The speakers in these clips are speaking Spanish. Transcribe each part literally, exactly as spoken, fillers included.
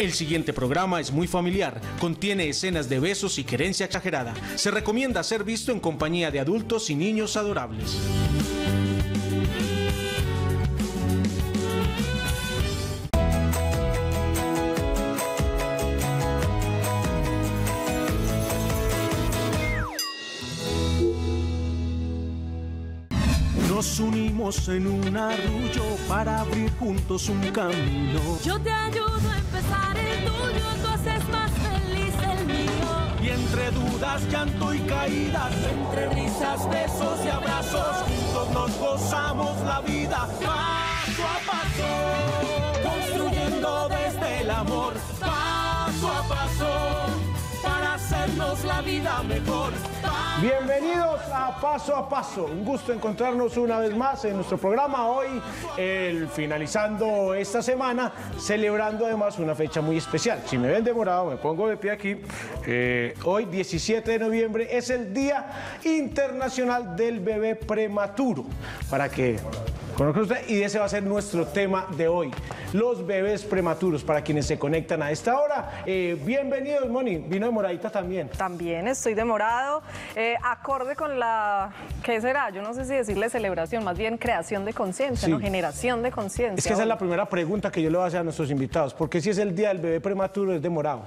El siguiente programa es muy familiar, contiene escenas de besos y querencia exagerada. Se recomienda ser visto en compañía de adultos y niños adorables. Nos unimos en un arrullo para abrir juntos un camino. Yo te ayudo a empezar el tuyo, tú haces más feliz el mío. Y entre dudas, llanto y caídas, entre risas, besos y abrazos, juntos nos gozamos la vida paso a paso, construyendo desde el amor, paso a paso, para hacernos la vida mejor. Bienvenidos a Paso a Paso, un gusto encontrarnos una vez más en nuestro programa hoy, el, finalizando esta semana, celebrando además una fecha muy especial. Si me ven demorado, me pongo de pie aquí. Eh, hoy, diecisiete de noviembre, es el Día Internacional del Bebé Prematuro, para que conozcan usted, y ese va a ser nuestro tema de hoy, los bebés prematuros, para quienes se conectan a esta hora. Eh, bienvenidos, Moni, vino de moradita también. También estoy de morado, eh, acorde con la, ¿qué será? Yo no sé si decirle celebración, más bien creación de conciencia, Sí. ¿no? Generación de conciencia. Es que esa es la primera pregunta que yo le voy a hacer a nuestros invitados, porque si es el Día del Bebé Prematuro es de morado.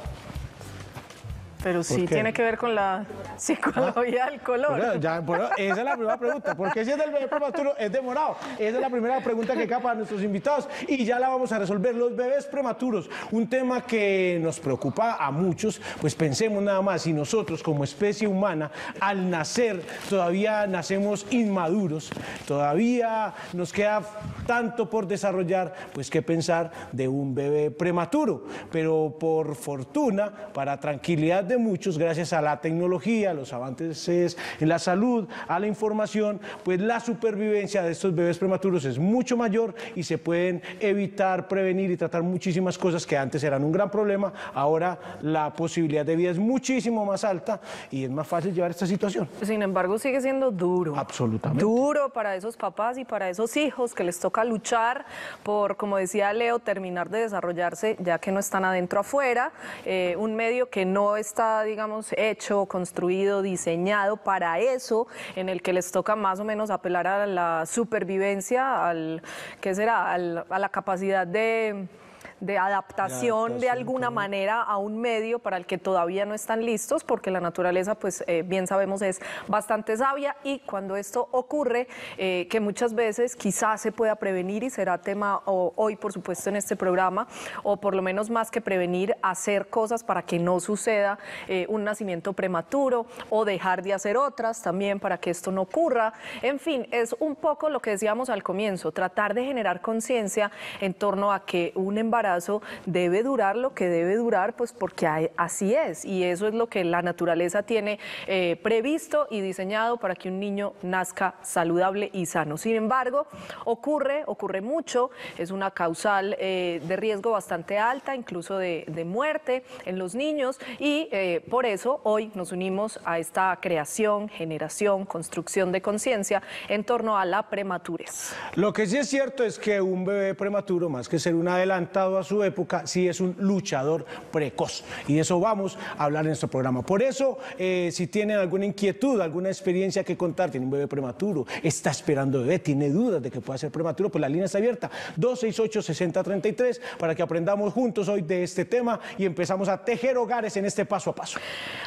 Pero sí qué? tiene que ver con la psicología del color. Bueno, ya, bueno, esa es la primera pregunta. ¿Por qué si es del bebé prematuro es de morado? Esa es la primera pregunta que queda para nuestros invitados y ya la vamos a resolver. Los bebés prematuros, un tema que nos preocupa a muchos, pues pensemos nada más, si nosotros como especie humana al nacer todavía nacemos inmaduros, todavía nos queda tanto por desarrollar, pues qué pensar de un bebé prematuro. Pero por fortuna, para tranquilidad de muchos, gracias a la tecnología, a los avances en la salud, a la información, pues la supervivencia de estos bebés prematuros es mucho mayor y se pueden evitar, prevenir y tratar muchísimas cosas que antes eran un gran problema. Ahora la posibilidad de vida es muchísimo más alta y es más fácil llevar esta situación. Sin embargo, sigue siendo duro. Absolutamente. Duro para esos papás y para esos hijos que les toca luchar por, como decía Leo, terminar de desarrollarse ya que no están adentro afuera, eh, un medio que no está, digamos, hecho, construido, diseñado para eso, en el que les toca más o menos apelar a la supervivencia, al, ¿qué será? Al, a la capacidad de... de adaptación, de, de alguna también. manera a un medio para el que todavía no están listos, porque la naturaleza, pues eh, bien sabemos, es bastante sabia y cuando esto ocurre, eh, que muchas veces quizás se pueda prevenir y será tema o, hoy, por supuesto, en este programa, o por lo menos más que prevenir, hacer cosas para que no suceda eh, un nacimiento prematuro o dejar de hacer otras también para que esto no ocurra. En fin, es un poco lo que decíamos al comienzo, tratar de generar conciencia en torno a que un embarazo debe durar lo que debe durar, pues porque hay, así es, y eso es lo que la naturaleza tiene eh, previsto y diseñado para que un niño nazca saludable y sano. Sin embargo, ocurre, ocurre mucho, es una causal eh, de riesgo bastante alta, incluso de, de muerte en los niños, y eh, por eso hoy nos unimos a esta creación, generación, construcción de conciencia en torno a la prematurez. Lo que sí es cierto es que un bebé prematuro, más que ser un adelantado a su época, sí es un luchador precoz, y de eso vamos a hablar en nuestro programa. Por eso, eh, si tienen alguna inquietud, alguna experiencia que contar, tiene un bebé prematuro, está esperando bebé, tiene dudas de que pueda ser prematuro, pues la línea está abierta, dos seis ocho, seis cero tres tres, para que aprendamos juntos hoy de este tema y empezamos a tejer hogares en este paso a paso.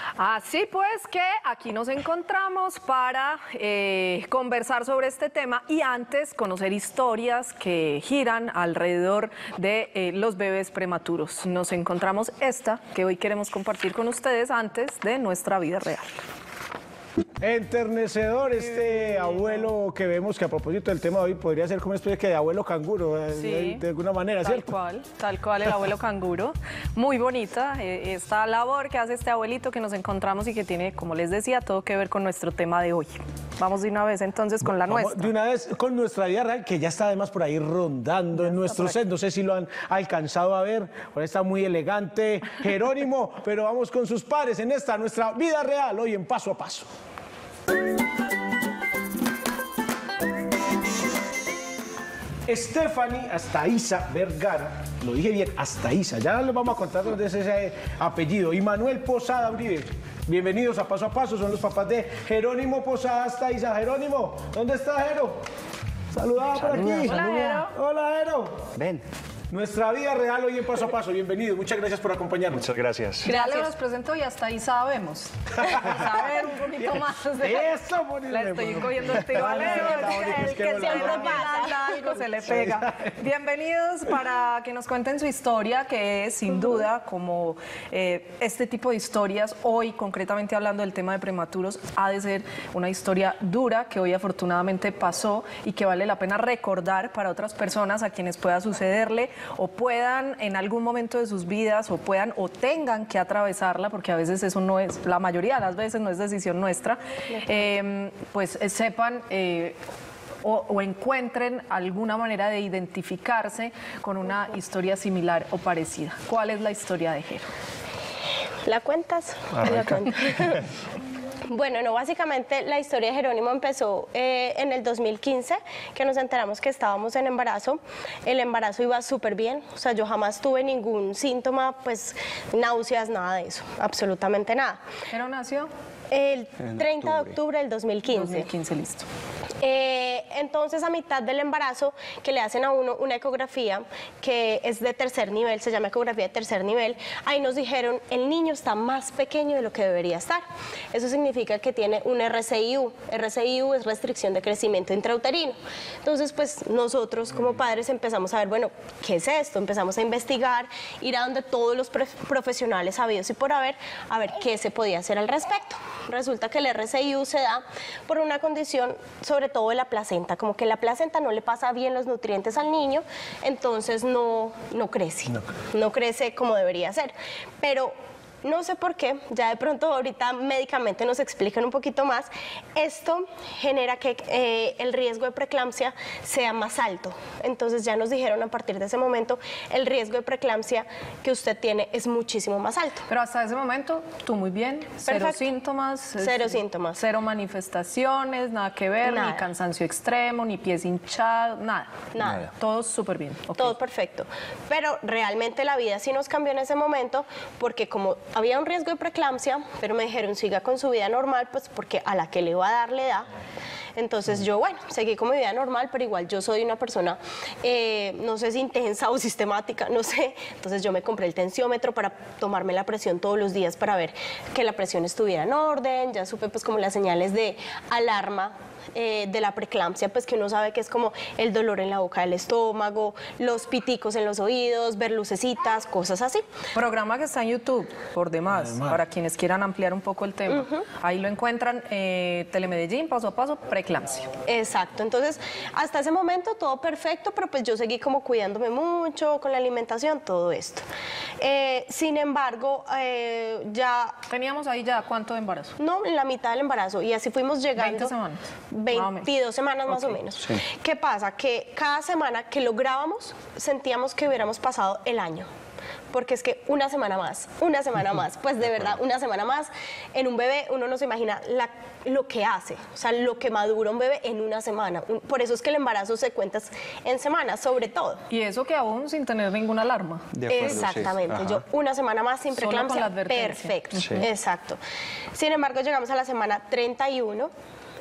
Así pues que aquí nos encontramos para eh, conversar sobre este tema y antes conocer historias que giran alrededor de eh, los bebés prematuros. Nos encontramos esta que hoy queremos compartir con ustedes antes de nuestra vida real. Enternecedor este abuelo que vemos, que a propósito del tema de hoy podría ser como una especie de abuelo canguro, Sí, de, de alguna manera, tal ¿cierto? cual, tal cual el abuelo canguro. Muy bonita eh, esta labor que hace este abuelito que nos encontramos y que tiene, como les decía, todo que ver con nuestro tema de hoy. Vamos de una vez entonces con la Vamos nuestra. de una vez con nuestra vida real, que ya está además por ahí rondando en nuestro set. No sé si lo han alcanzado a ver, ahora está muy elegante Jerónimo, pero vamos con sus pares en esta nuestra vida real, hoy en Paso a Paso. Stephanie Astaiza Vergara, lo dije bien, Astaiza, ya les vamos a contar dónde es ese apellido, y Manuel Posada Uribe. Bienvenidos a Paso a Paso, son los papás de Jerónimo Posada Astaiza. Jerónimo, ¿dónde está Jero? Saludaba por aquí. Hola, Jero. Hola, Jero. Ven. Nuestra vida real hoy en Paso a Paso. Bienvenido, muchas gracias por acompañarnos. Muchas gracias. Ya le los presento y hasta ahí sabemos. Saber un poquito más. De... Eso, bonito. La estoy cogiendo el tiro a Leo, el que siempre pasa algo se le pega. Bienvenidos para que nos cuenten su historia, que es sin duda como eh, este tipo de historias, hoy concretamente hablando del tema de prematuros, ha de ser una historia dura que hoy afortunadamente pasó y que vale la pena recordar para otras personas a quienes pueda sucederle o puedan en algún momento de sus vidas o puedan o tengan que atravesarla, porque a veces eso no es, la mayoría de las veces no es decisión nuestra, eh, pues eh, sepan eh, o, o encuentren alguna manera de identificarse con una historia similar o parecida. ¿Cuál es la historia de Jero? ¿La cuentas? La cuento. Bueno, no, básicamente la historia de Jerónimo empezó eh, en el dos mil quince, que nos enteramos que estábamos en embarazo. El embarazo iba súper bien, o sea, yo jamás tuve ningún síntoma, pues náuseas, nada de eso, absolutamente nada. ¿Jero nació? El treinta de octubre del dos mil quince. dos mil quince, listo. Eh, entonces, a mitad del embarazo, que le hacen a uno una ecografía que es de tercer nivel, se llama ecografía de tercer nivel, ahí nos dijeron, el niño está más pequeño de lo que debería estar. Eso significa que tiene un R C I U. R C I U es restricción de crecimiento intrauterino. Entonces, pues nosotros como padres empezamos a ver, bueno, ¿qué es esto? Empezamos a investigar, ir a donde todos los profesionales habidos y por haber, a ver qué se podía hacer al respecto. Resulta que el R C I U se da por una condición, sobre todo de la placenta, como que la placenta no le pasa bien los nutrientes al niño, entonces no, no crece, no. no crece como debería ser. Pero no sé por qué, ya de pronto ahorita médicamente nos explican un poquito más, esto genera que eh, el riesgo de preeclampsia sea más alto. Entonces ya nos dijeron a partir de ese momento, el riesgo de preeclampsia que usted tiene es muchísimo más alto. Pero hasta ese momento, tú muy bien, cero Perfecto. síntomas. Cero síntomas. Cero manifestaciones, nada que ver, Nada. ni cansancio extremo, ni pies hinchados, nada. Nada. Todo súper bien. Okay. Todo perfecto. Pero realmente la vida sí nos cambió en ese momento porque como había un riesgo de preeclampsia, pero me dijeron siga con su vida normal, pues porque a la que le va a dar le da. Entonces yo, bueno, seguí con mi vida normal, pero igual yo soy una persona, eh, no sé si intensa o sistemática, no sé. Entonces yo me compré el tensiómetro para tomarme la presión todos los días para ver que la presión estuviera en orden. Ya supe pues como las señales de alarma Eh, de la preeclampsia, pues que uno sabe que es como el dolor en la boca del estómago, los piticos en los oídos, ver lucecitas, cosas así. Programa que está en YouTube, por demás, Además. para quienes quieran ampliar un poco el tema. Uh-huh. Ahí lo encuentran, eh, Telemedellín, paso a paso, preeclampsia. Exacto, entonces hasta ese momento todo perfecto, pero pues yo seguí como cuidándome mucho con la alimentación, todo esto. Eh, sin embargo, eh, ya... Teníamos ahí ya, ¿cuánto de embarazo? No, la mitad del embarazo, y así fuimos llegando. veinte semanas. veintidós semanas más okay. o menos. Sí. ¿Qué pasa? Que cada semana que lográbamos sentíamos que hubiéramos pasado el año. Porque es que una semana más, una semana más, pues de verdad, una semana más en un bebé uno no se imagina la, lo que hace, o sea, lo que madura un bebé en una semana. Por eso es que el embarazo se cuenta en semanas, sobre todo. Y eso que aún sin tener ninguna alarma. De acuerdo, Exactamente, sí. yo una semana más sin Solo con preeclampsia, la advertencia. perfecto, Sí. exacto. Sin embargo, llegamos a la semana treinta y uno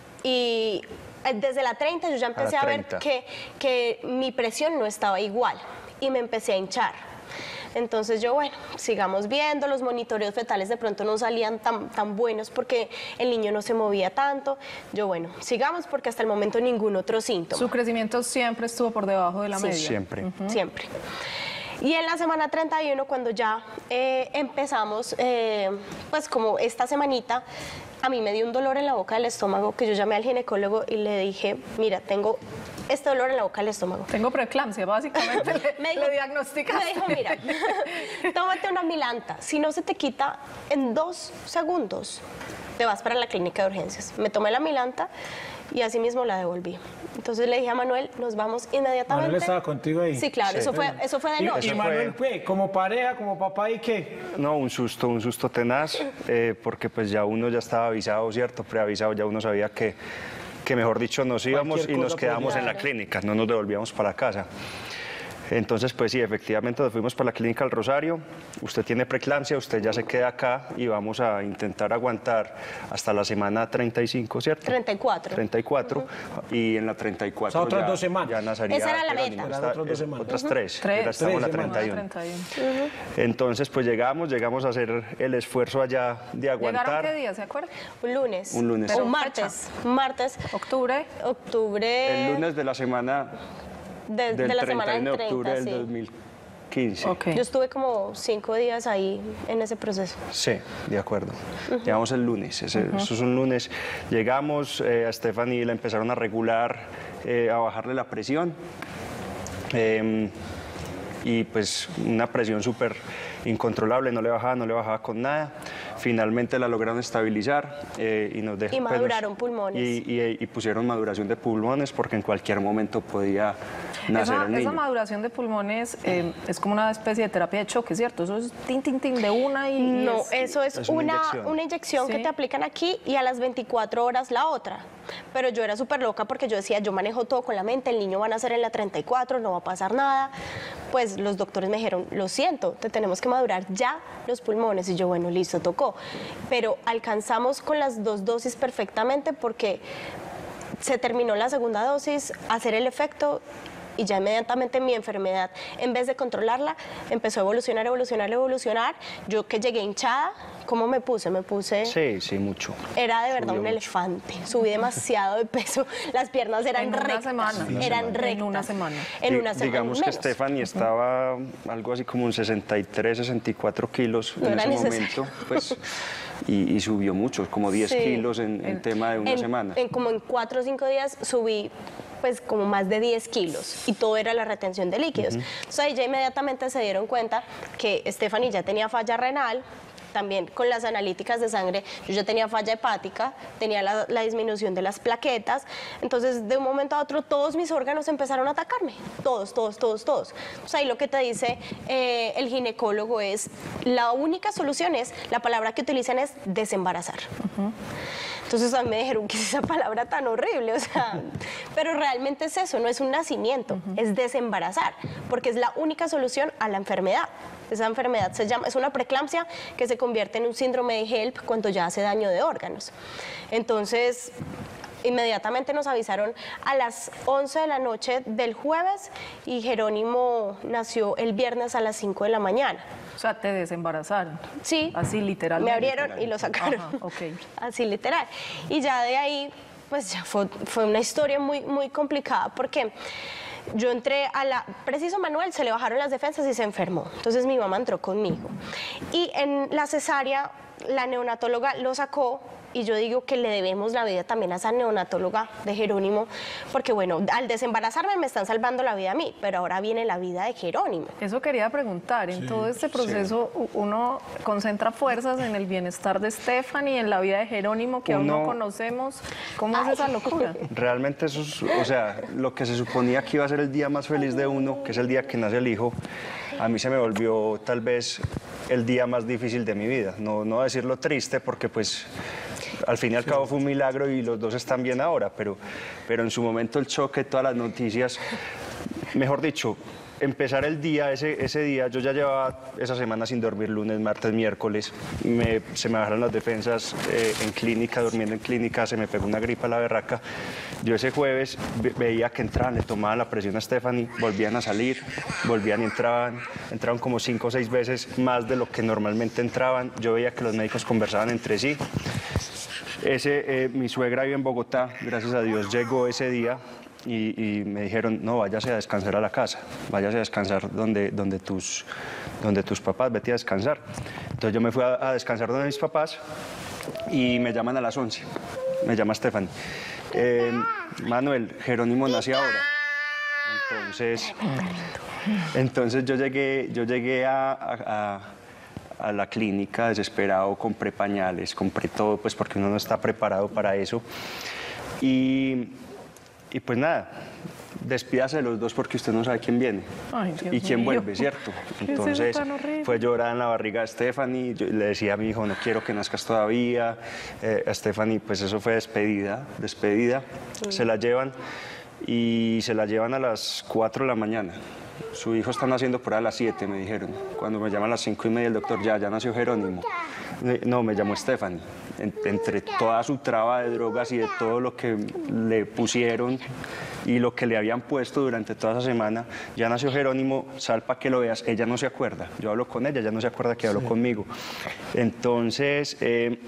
y desde la treinta yo ya empecé a, a ver que, que mi presión no estaba igual y me empecé a hinchar. Entonces yo, bueno, sigamos viendo, los monitoreos fetales de pronto no salían tan, tan buenos porque el niño no se movía tanto. Yo, bueno, sigamos porque hasta el momento ningún otro síntoma. Su crecimiento siempre estuvo por debajo de la Sí. media. Siempre. Uh-huh. Siempre. Y en la semana treinta y uno, cuando ya eh, empezamos, eh, pues como esta semanita, a mí me dio un dolor en la boca del estómago que yo llamé al ginecólogo y le dije, mira, tengo este dolor en la boca del estómago. Tengo preeclampsia, básicamente le, Me dijo, le diagnosticaste. me dijo, mira, tómate una milanta, si no se te quita en dos segundos, te vas para la clínica de urgencias. Me tomé la milanta y así mismo la devolví. Entonces le dije a Manuel, nos vamos inmediatamente. Manuel estaba contigo ahí. Sí, claro, Sí. eso fue, eso fue de Y, noche. y Eso Manuel, fue- ¿qué? Como pareja, como papá, ¿y qué? No, un susto, un susto tenaz, eh, porque pues ya uno ya estaba avisado, ¿cierto? Preavisado, ya uno sabía que, que mejor dicho nos íbamos Cualquier y nos cosa quedamos podría- en la clínica, no nos devolvíamos para casa. Entonces, pues sí, efectivamente nos fuimos para la clínica del Rosario. Usted tiene preeclampsia, usted ya se queda acá y vamos a intentar aguantar hasta la semana treinta y cinco, ¿cierto? treinta y cuatro. treinta y cuatro. Y en la treinta y cuatro O sea, otras ya, dos semanas. ya nacería Esa era la Jerónimo. meta. Está- Eran otras dos es- semanas. Otras tres. Tres. Ya estamos en la Tres treinta y uno. treinta y uno. Entonces, pues llegamos, llegamos a hacer el esfuerzo allá de ¿Llegaron aguantar. qué día, se acuerdan? Un lunes. Un lunes. O Pero un martes. Un martes. Octubre. Octubre. El lunes de la semana de, del de la treinta semana y uno del de octubre treinta, del sí. dos mil quince. Ok. Yo estuve como cinco días ahí en ese proceso. Sí, de acuerdo. Llegamos el lunes, ese- eso es un lunes. Llegamos, eh, a Stephanie la empezaron a regular, eh, a bajarle la presión. Eh, y pues una presión súper incontrolable, no le bajaba, no le bajaba con nada. Finalmente la lograron estabilizar eh, y nos Y dejaron. maduraron pulmones. Y, y- y pusieron maduración de pulmones porque en cualquier momento podía nacer Esa, el niño. esa maduración de pulmones eh, es como una especie de terapia de choque, ¿cierto? Eso es tin, tin, tin de una y... y No, es- eso es, es una una, inyección. una inyección que Sí. te aplican aquí y a las veinticuatro horas la otra. Pero yo era súper loca porque yo decía, yo manejo todo con la mente, el niño va a nacer en la treinta y cuatro, no va a pasar nada. Pues los doctores me dijeron, lo siento, te tenemos que madurar ya los pulmones. Y yo, bueno, listo, tocó. Pero alcanzamos con las dos dosis perfectamente porque se terminó la segunda dosis, hacer el efecto y ya inmediatamente mi enfermedad, en vez de controlarla, empezó a evolucionar, evolucionar, evolucionar. Yo que llegué hinchada, ¿cómo me puse? Me puse... Sí, sí, mucho. Era de verdad Subió un mucho. elefante, subí demasiado de peso, las piernas eran En una rectas, semana. eran En rectas. una semana. En Di- una semana. Digamos que menos. Stephanie estaba algo así como en sesenta y tres, sesenta y cuatro kilos No en era ese necesario. momento, pues, y, y subió mucho, como diez Sí. kilos en, en tema de una en, semana. en como en cuatro o cinco días subí pues como más de diez kilos y todo era la retención de líquidos. Entonces ahí ya inmediatamente se dieron cuenta que Stephanie ya tenía falla renal, también con las analíticas de sangre, yo ya tenía falla hepática, tenía la, la disminución de las plaquetas, entonces de un momento a otro todos mis órganos empezaron a atacarme, todos, todos, todos, todos. Entonces ahí lo que te dice eh, el ginecólogo es, la única solución es, la palabra que utilizan es desembarazar. Entonces a mí me dijeron, ¿qué es esa palabra tan horrible? O sea, pero realmente es eso, no es un nacimiento, es desembarazar, porque es la única solución a la enfermedad. Esa enfermedad se llama, es una preeclampsia que se convierte en un síndrome de HELP cuando ya hace daño de órganos. Entonces, inmediatamente nos avisaron a las once de la noche del jueves y Jerónimo nació el viernes a las cinco de la mañana. O sea, te desembarazaron. Sí. Así literalmente. Me abrieron y lo sacaron. Ajá, ok. Así literal. Y ya de ahí, pues ya fue, fue una historia muy, muy complicada porque yo entré a la... Preciso Manuel, se le bajaron las defensas y se enfermó. Entonces mi mamá entró conmigo. Y en la cesárea, la neonatóloga lo sacó y yo digo que le debemos la vida también a esa neonatóloga de Jerónimo, porque bueno, al desembarazarme me están salvando la vida a mí, pero ahora viene la vida de Jerónimo. Eso quería preguntar, en todo este proceso u- uno concentra fuerzas en el bienestar de Stephanie, en la vida de Jerónimo que aún no Uno- conocemos. ¿Cómo es esa locura? Realmente eso es, o sea, lo que se suponía que iba a ser el día más feliz de uno, que es el día que nace el hijo, a mí se me volvió tal vez el día más difícil de mi vida. No, no decirlo triste porque pues al fin y al cabo fue un milagro y los dos están bien ahora, pero, pero en su momento el choque, todas las noticias, mejor dicho, empezar el día, ese, ese día, yo ya llevaba esa semana sin dormir, lunes, martes, miércoles, me- se me bajaron las defensas eh, en clínica, durmiendo en clínica, se me pegó una gripa a la berraca. Yo ese jueves ve- veía que entraban, le tomaban la presión a Stephanie, volvían a salir, volvían y entraban, entraban como cinco o seis veces más de lo que normalmente entraban. Yo veía que los médicos conversaban entre sí. Ese, eh, mi suegra vive en Bogotá, gracias a Dios llegó ese día y, y me dijeron, no, váyase a descansar a la casa, váyase a descansar donde, donde, tus, donde tus papás, vete a descansar. Entonces yo me fui a, a descansar donde mis papás y me llaman a las once, me llama Stephanie. Eh, Manuel, Jerónimo nació ahora. Entonces, entonces yo llegué, yo llegué a, a- a- a la clínica desesperado, compré pañales, compré todo, pues porque uno no está preparado para eso. Y y pues nada, despídase de los dos porque usted no sabe quién viene Ay, Dios y quién mío. vuelve, ¿cierto? ¿Qué es eso Entonces tan horrible? fue llorar en la barriga de Stephanie, yo le decía a mi hijo, no quiero que nazcas todavía, eh, a Stephanie pues eso fue despedida, despedida, se la llevan y se la llevan a las cuatro de la mañana. Su hijo está naciendo por ahí a las siete, me dijeron. Cuando me llaman a las cinco y media el doctor, ya, ya nació Jerónimo. No, me llamó Stephanie. En- entre toda su traba de drogas y de todo lo que le pusieron y lo que le habían puesto durante toda esa semana, ya nació Jerónimo, sal para que lo veas, ella no se acuerda. Yo hablo con ella, ella no se acuerda que habló conmigo. Entonces, eh,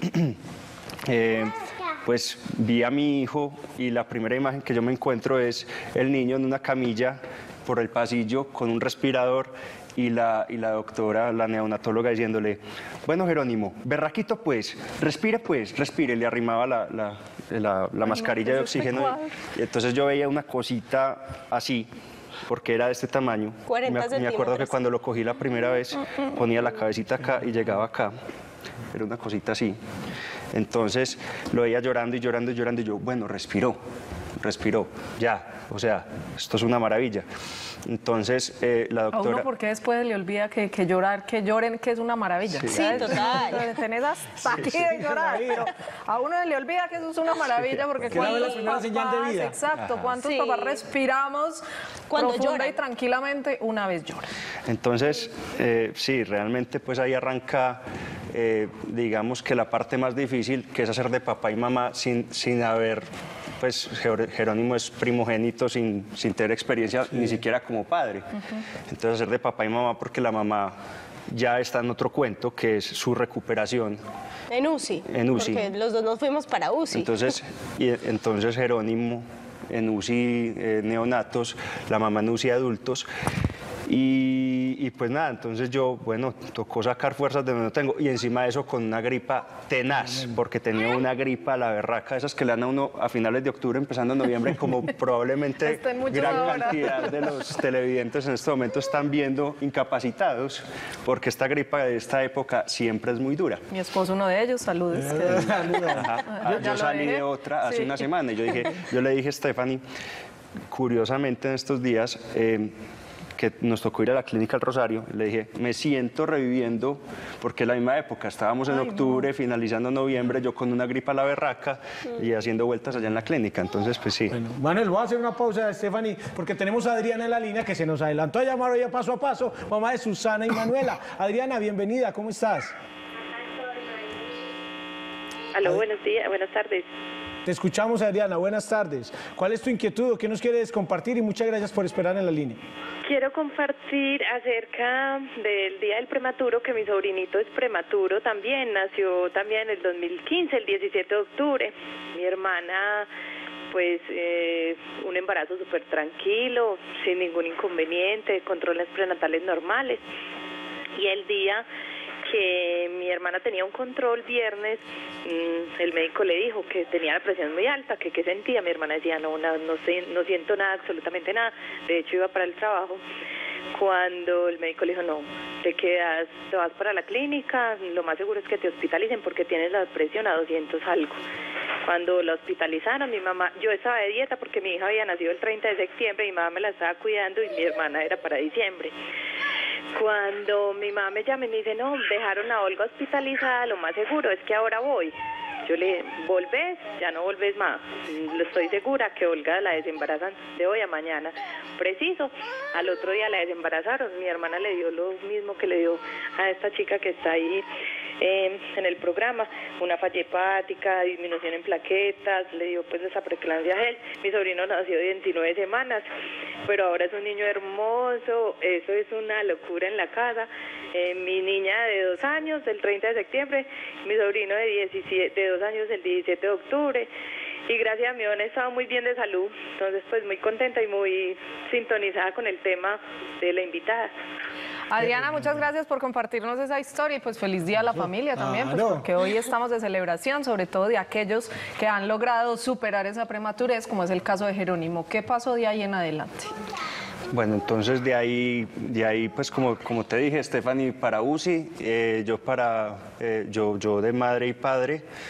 eh, pues vi a mi hijo y la primera imagen que yo me encuentro es el niño en una camilla por el pasillo con un respirador y la, y la doctora, la neonatóloga, diciéndole, bueno, Jerónimo, berraquito pues, respire pues, respire, le arrimaba la, la, la, la mascarilla de oxígeno. Y, y entonces yo veía una cosita así, porque era de este tamaño. cuarenta me, me acuerdo que centímetros. cuando lo cogí la primera vez, ponía la cabecita acá y llegaba acá. Era una cosita así. Entonces lo veía llorando y llorando y llorando y yo, bueno, respiró, respiró, ya, o sea, esto es una maravilla. Entonces eh, la A doctora... uno porque después le olvida que, que llorar, que lloren, que es una maravilla. Sí. Sí, total. Tenés hasta aquí de llorar, pero a uno le olvida que eso es una maravilla porque Que era la cuántos primera señal de papás, vida. exacto, Ajá. cuántos Sí. papás respiramos Cuando profunda lloran. y tranquilamente una vez lloran. Entonces, eh, sí, realmente pues ahí arranca, eh, digamos que la parte más difícil, que es hacer de papá y mamá sin, sin haber, pues Jer- Jerónimo es primogénito sin, sin tener experiencia ni siquiera como padre. Entonces hacer de papá y mamá porque la mamá ya está en otro cuento, que es su recuperación. En U C I. En U C I. Porque los dos nos fuimos para U C I. Entonces, y, entonces Jerónimo en U C I eh, neonatos, la mamá en U C I adultos. Y, y pues nada, entonces yo, bueno, tocó sacar fuerzas de donde no tengo. Y encima de eso con una gripa tenaz, porque tenía una gripa, la berraca, esas que le dan a uno a finales de octubre, empezando en noviembre, como probablemente Estén muchos gran ahora. cantidad de los televidentes en este momento están viendo incapacitados, porque esta gripa de esta época siempre es muy dura. Mi esposo, uno de ellos, saludes. que- Ajá. Ah, Ya yo lo salí dejé. de otra hace Sí. una semana y yo, dije, yo le dije a Stephanie, curiosamente en estos días, eh, que nos tocó ir a la clínica al Rosario, le dije, me siento reviviendo, porque es la misma época, estábamos en Ay, octubre, finalizando noviembre, yo con una gripa a la berraca y haciendo vueltas allá en la clínica, entonces pues sí. Bueno, Manuel, voy a hacer una pausa, Stephanie, porque tenemos a Adriana en la línea que se nos adelantó a llamar hoy a paso a paso, mamá de Susana y Manuela. Adriana, bienvenida, ¿cómo estás? Aló, buenos días, buenas tardes. Te escuchamos, Adriana, buenas tardes. ¿Cuál es tu inquietud? ¿Qué nos quieres compartir? Y muchas gracias por esperar en la línea. Quiero compartir acerca del Día del Prematuro, que mi sobrinito es prematuro también, nació también en el dos mil quince, el diecisiete de octubre. Mi hermana, pues, eh, un embarazo súper tranquilo, sin ningún inconveniente, controles prenatales normales. Y el día que mi hermana tenía un control viernes, mmm, el médico le dijo que tenía la presión muy alta, que qué sentía. Mi hermana decía, no, no, no, sé, no siento nada, absolutamente nada. De hecho, iba para el trabajo. Cuando el médico le dijo, no, te quedas, te vas para la clínica, lo más seguro es que te hospitalicen porque tienes la presión a doscientos algo. Cuando la hospitalizaron, mi mamá, yo estaba de dieta porque mi hija había nacido el treinta de septiembre, mi mamá me la estaba cuidando y mi hermana era para diciembre. Cuando mi mamá me llama y me dice, no, dejaron a Olga hospitalizada, lo más seguro es que ahora voy. Yo le dije, ¿volvés? Ya no volvés más. Lo estoy segura que Olga la desembarazan de hoy a mañana. Preciso, al otro día la desembarazaron. Mi hermana le dio lo mismo que le dio a esta chica que está ahí eh, en el programa, una falla hepática, disminución en plaquetas, le dio pues esa preeclampsia gel. Mi sobrino nació de veintinueve semanas, pero ahora es un niño hermoso, eso es una locura en la casa. Eh, mi niña de dos años, del treinta de septiembre, mi sobrino de, diecisiete, de dos años, el diecisiete de octubre. Y gracias a mi han estado muy bien de salud, entonces pues muy contenta y muy sintonizada con el tema de la invitada. Adriana, muchas gracias por compartirnos esa historia y pues feliz día a la familia también, pues, Claro. porque hoy estamos de celebración, sobre todo de aquellos que han logrado superar esa prematurez, como es el caso de Jerónimo. ¿Qué pasó de ahí en adelante? Bueno, entonces de ahí, de ahí pues como, como te dije, Stephanie para U C I, eh, yo para, eh, yo, yo de madre y padre.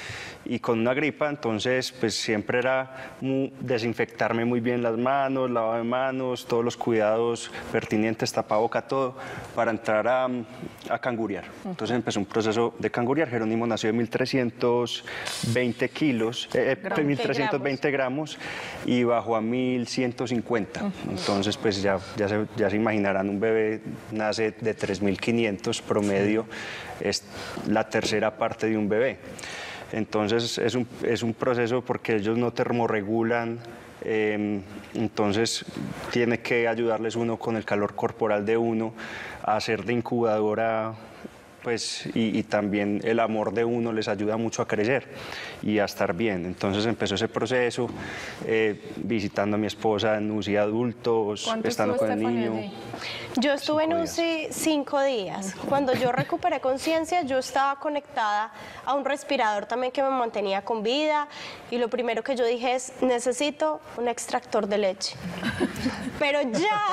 y con una gripa, entonces pues siempre era mu- desinfectarme muy bien las manos, lavado de manos, todos los cuidados pertinentes, tapaboca, todo, para entrar a, a cangurear. Entonces empezó un proceso de cangurear. Jerónimo nació de mil trescientos veinte kilos, eh, eh, mil trescientos veinte gramos y bajó a mil ciento cincuenta. Entonces pues ya, ya, se, ya se imaginarán, un bebé nace de tres mil quinientos promedio, es la tercera parte de un bebé. Entonces es un, es un proceso porque ellos no termorregulan, eh, entonces tiene que ayudarles uno con el calor corporal de uno a hacer de incubadora, pues, y, y también el amor de uno les ayuda mucho a crecer y a estar bien. Entonces empezó ese proceso, eh, visitando a mi esposa en U C I adultos, ¿Cuánto estando estuvo con el Stephanie niño. allí? Yo estuve en Cinco U C I cinco días. Cuando yo recuperé conciencia, yo estaba conectada a un respirador también que me mantenía con vida. Y lo primero que yo dije es, necesito un extractor de leche. Pero ya.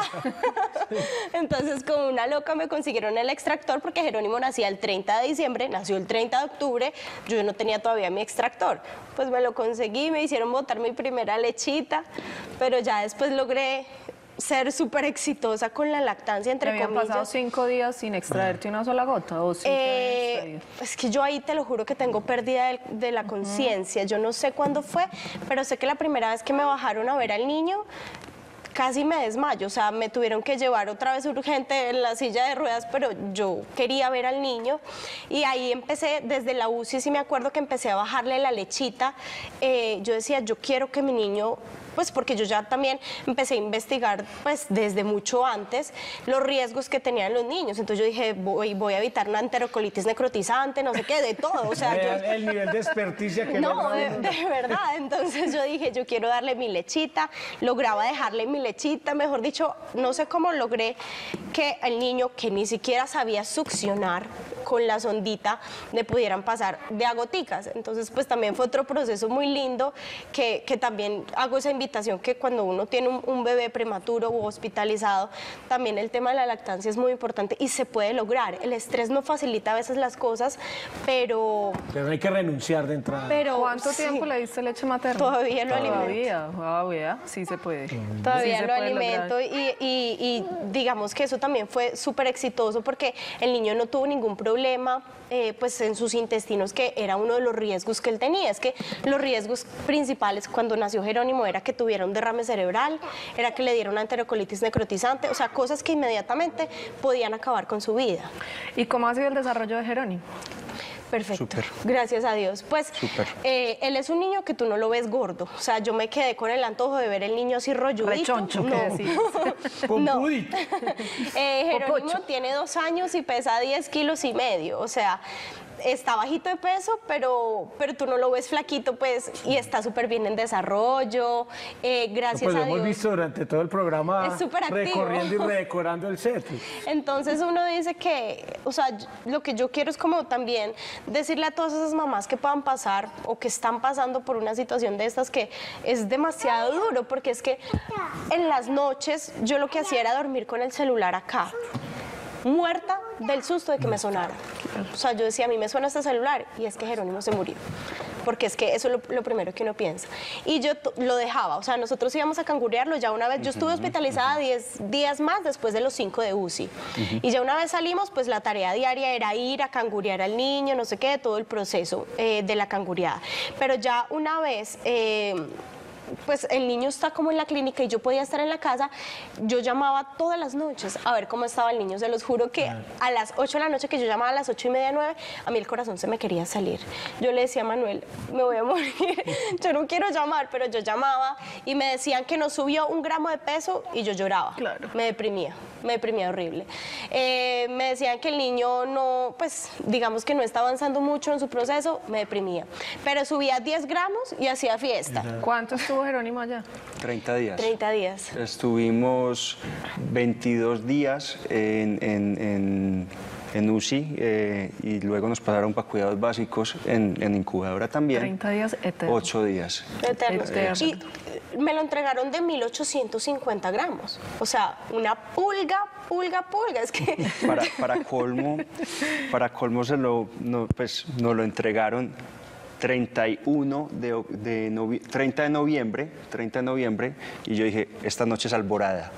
Entonces, como una loca, me consiguieron el extractor porque Jerónimo nacía el treinta de diciembre, nació el treinta de octubre. Yo no tenía todavía mi extractor. Pues me lo conseguí, me hicieron botar mi primera lechita. Pero ya después logré ser súper exitosa con la lactancia, ¿Te entre habían pasado comillas. cinco días sin extraerte una sola gota? ¿O sí te habían Eh, extraído? es que yo ahí te lo juro que tengo pérdida de, de la conciencia. Yo no sé cuándo fue, pero sé que la primera vez que me bajaron a ver al niño, casi me desmayo. O sea, me tuvieron que llevar otra vez urgente en la silla de ruedas, pero yo quería ver al niño. Y ahí empecé, desde la U C I, sí me acuerdo que empecé a bajarle la lechita. Eh, yo decía, yo quiero que mi niño... Pues porque yo ya también empecé a investigar, pues desde mucho antes, los riesgos que tenían los niños. Entonces yo dije, voy, voy a evitar una enterocolitis necrotizante, no sé qué, de todo. O sea, Vean yo... el nivel de experticia que No, logra de, uno. de verdad. Entonces yo dije, yo quiero darle mi lechita, lograba dejarle mi lechita, mejor dicho, no sé cómo logré que el niño que ni siquiera sabía succionar con la sondita le pudieran pasar de a goticas. Entonces pues también fue otro proceso muy lindo que, que también hago esa invitación que cuando uno tiene un, un bebé prematuro o hospitalizado, también el tema de la lactancia es muy importante y se puede lograr. El estrés no facilita a veces las cosas, pero... Pero no hay que renunciar de entrada. pero ¿Cuánto sí, tiempo le diste leche materna? Todavía lo alimento. Todavía, todavía, sí se puede. Todavía Sí se lo puede alimento lograr. y, y- y digamos que eso también fue súper exitoso porque el niño no tuvo ningún problema eh, pues en sus intestinos, que era uno de los riesgos que él tenía. Es que los riesgos principales cuando nació Jerónimo era que tuviera un derrame cerebral, era que le diera una enterocolitis necrotizante, o sea, cosas que inmediatamente podían acabar con su vida. ¿Y cómo ha sido el desarrollo de Jerónimo? Perfecto, Súper. gracias a Dios. Pues Súper. eh, él es un niño que tú no lo ves gordo, o sea, yo me quedé con el antojo de ver el niño así rolludito. Rechoncho, ¿qué no. decís? Pompudito. Eh, Jerónimo Popocho. tiene dos años y pesa diez kilos y medio, o sea, está bajito de peso, pero, pero tú no lo ves flaquito, pues, y está súper bien en desarrollo, eh, gracias Pues lo a hemos Dios. visto durante todo el programa Es súper activo. recorriendo y redecorando el set. Entonces uno dice que, o sea, lo que yo quiero es como también decirle a todas esas mamás que puedan pasar o que están pasando por una situación de estas que es demasiado duro, porque es que en las noches yo lo que hacía era dormir con el celular acá, muerta del susto de que me sonara. O sea, yo decía, a mí me suena este celular y es que Jerónimo se murió. Porque es que eso es lo, lo primero que uno piensa. Y yo to- lo dejaba, o sea, nosotros íbamos a cangurearlo ya una vez. Yo estuve hospitalizada diez días más después de los cinco de U C I. Y ya una vez salimos, pues la tarea diaria era ir a cangurear al niño, no sé qué, todo el proceso eh, de la cangureada. Pero ya una vez... eh, pues el niño está como en la clínica y yo podía estar en la casa, yo llamaba todas las noches a ver cómo estaba el niño. Se los juro que a las ocho de la noche, que yo llamaba a las ocho y media, nueve, a mí el corazón se me quería salir. Yo le decía a Manuel, me voy a morir, yo no quiero llamar, pero yo llamaba y me decían que no subió un gramo de peso y yo lloraba. Claro. Me deprimía, me deprimía horrible. Eh, me decían que el niño no, pues digamos que no está avanzando mucho en su proceso, me deprimía. Pero subía diez gramos y hacía fiesta. ¿Cuánto estuvo Jerónimo allá? treinta días. treinta días. Estuvimos veintidós días en, en, en, en U C I eh, y luego nos pasaron para cuidados básicos en, en incubadora también. treinta días eternos. Ocho días. Eterno. Eterno. Y me lo entregaron de mil ochocientos cincuenta gramos. O sea, una pulga, pulga, pulga. Es que Para, para colmo, para colmo se lo, no, pues, nos lo entregaron treinta y uno de, de novi- treinta de noviembre, treinta de noviembre, y yo dije, esta noche es alborada.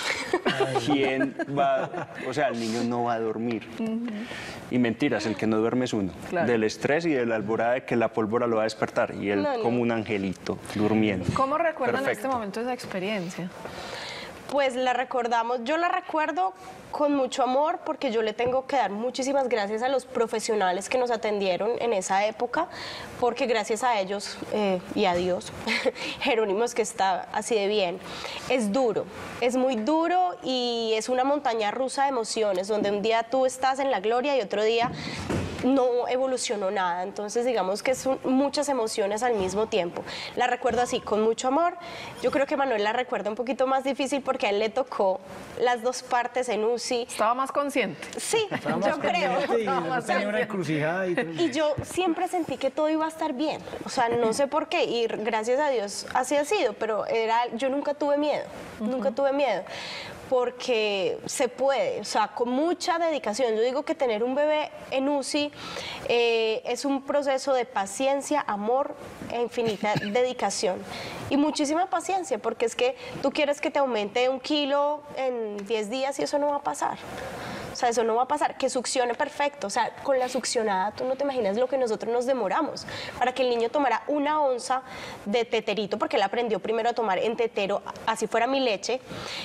¿Quién va? O sea, el niño no va a dormir. Uh-huh. Y mentiras, el que no duerme es uno. Claro. Del estrés y de la alborada de que la pólvora lo va a despertar. Y él no, no. como un angelito, durmiendo. ¿Cómo recuerdan Perfecto. en este momento esa experiencia? Pues la recordamos, yo la recuerdo con mucho amor porque yo le tengo que dar muchísimas gracias a los profesionales que nos atendieron en esa época, porque gracias a ellos eh, y a Dios, Jerónimo es que está así de bien. Es duro, es muy duro y es una montaña rusa de emociones, donde un día tú estás en la gloria y otro día no evolucionó nada, entonces digamos que son muchas emociones al mismo tiempo. La recuerdo así, con mucho amor. Yo creo que Manuel la recuerda un poquito más difícil porque a él le tocó las dos partes en U C I. Estaba más consciente. Sí, yo creo. Y, más tenía una encrucijada y... y yo siempre sentí que todo iba a estar bien, o sea, no sé por qué, y gracias a Dios así ha sido, pero era, yo nunca tuve miedo, uh-huh. nunca tuve miedo. Porque se puede, o sea, con mucha dedicación. Yo digo que tener un bebé en U C I eh, es un proceso de paciencia, amor e infinita dedicación. Y muchísima paciencia, porque es que tú quieres que te aumente un kilo en diez días y eso no va a pasar. O sea, eso no va a pasar, que succione perfecto. O sea, con la succionada tú no te imaginas lo que nosotros nos demoramos para que el niño tomara una onza de teterito, porque él aprendió primero a tomar en tetero, así fuera mi leche,